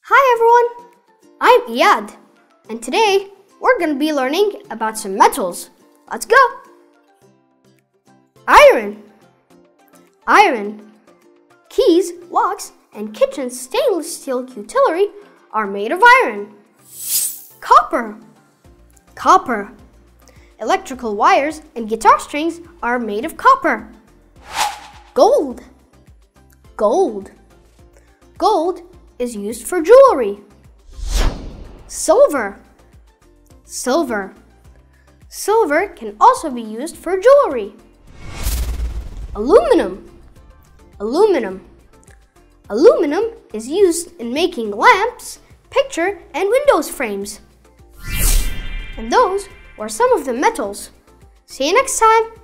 Hi everyone, I'm Eyad, and today we're going to be learning about some metals. Let's go! Iron. Keys, locks, and kitchen stainless steel cutlery are made of iron. Copper. Electrical wires and guitar strings are made of copper. Gold is used for jewelry. Silver can also be used for jewelry. Aluminum is used in making lamps, picture, and windows frames. And those were some of the metals. See you next time!